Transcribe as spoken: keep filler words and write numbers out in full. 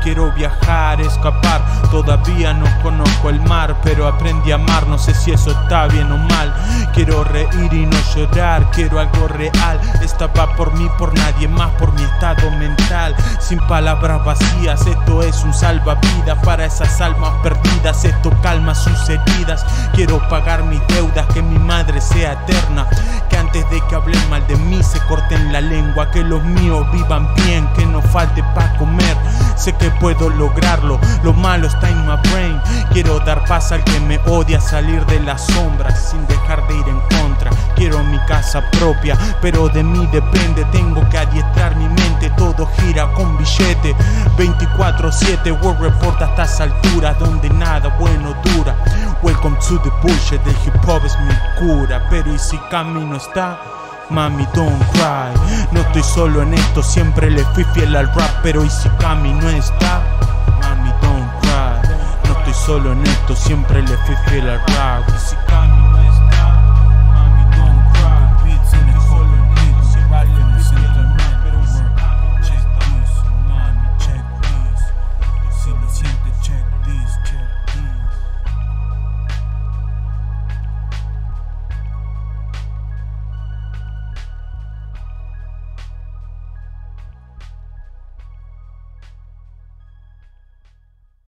quiero viajar, escapar. Todavía no conozco el mar, pero aprendí a amar. No sé si eso está bien o mal. Quiero reír y no llorar, quiero algo real. Esta va por mí, por nadie más, por mi estado mental. Sin palabras vacías, esto es un salvavidas para esas almas perdidas. Esto calma sus heridas. Quiero pagar mis deudas, que mi madre sea eterna. Que antes de que hablen mal de mí se corten la lengua. Que los míos vivan bien, que no falte para comer. Sé que puedo lograrlo, lo malo está en my brain. Quiero dar paz al que me odia, salir de las sombras sin dejar de ir en contra. Quiero mi casa propia, pero de mí depende. Tengo que adiestrar mi mente, todo gira con billete. veinticuatro siete World Report a estas alturas, donde nada bueno dura. Welcome to the bullshit, el hip hop es mi cura. Pero y si camino está, mami don't cry. No estoy solo en esto, siempre le fui fiel al rap. Pero y si Cami no está, mami don't cry. No estoy solo en esto, siempre le fui fiel al rap. Y si Cami